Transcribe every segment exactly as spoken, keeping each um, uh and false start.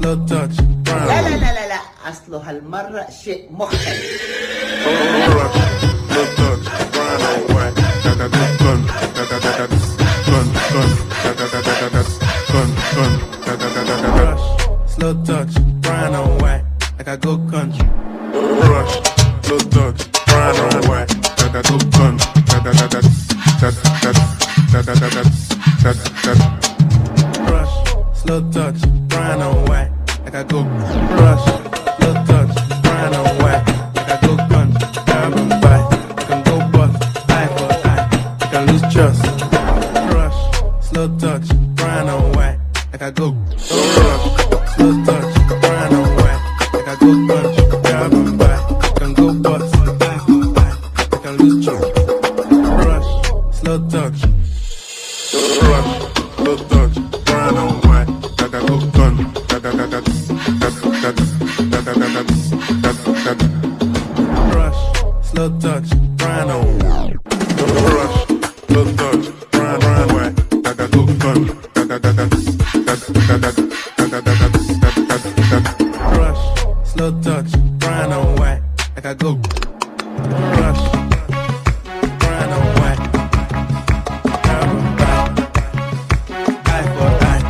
slow touch brown. لا لا لا لا لا اصله هالمرة شيء مختلف. Rush, slow touch brown and white. Da da da gun, da da da da gun gun, da da da da da gun gun, da da da da da. Rush, slow touch brown and white. Like I go country. Rush, slow touch brown and white. Da da da gun, da da da da da da da da da da da da. Rush, slow touch brown and white. Like I go rush, slow touch brown and white. Like I go country, grab and buy. I can go bust, eye for eye. I can lose trust. Rush, slow touch brown and white. Like I go rush, slow touch brown and white. Like I go country, grab and buy. I can go bust, eye for eye. I can lose trust. Rush, slow touch. Rush, slow touch brown and white. Like I go country, da da da da da da da da da da da. Rush, slow touch brown and white. Rush, slow touch brown and white. Like I go country, da da da da da da da da da da. Rush, slow touch brown and white. Like I go rush, brown and white. Grab and buy, eye for eye.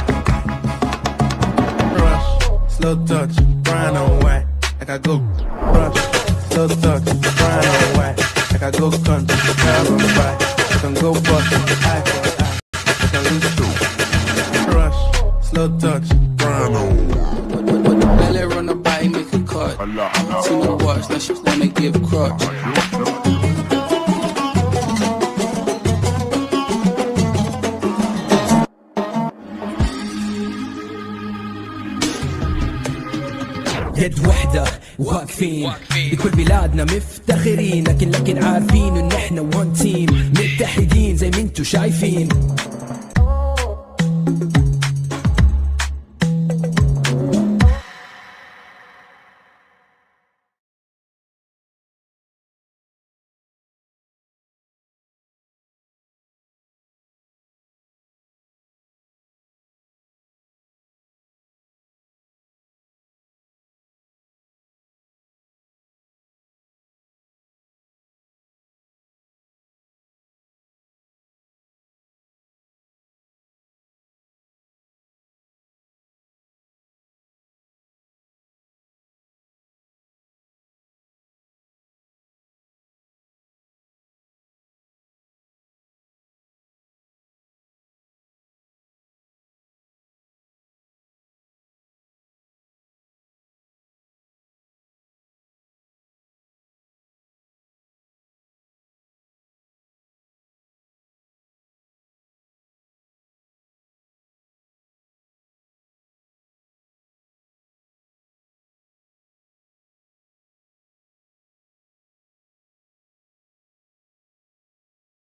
Rush, slow touch brown and white. Like I go rush, slow touch brown and white. Like I go country, grab and buy. I can go bust, eye for eye. I can lose two. Rush, slow touch brown and white. Belly run a body, make a cut. Too no watch, now she wanna give crutch. يد وحدة واقفين بكل بلادنا مفتخرين، لكن لكن عارفين ان احنا وان تيم متحدين زي ما انتو شايفين.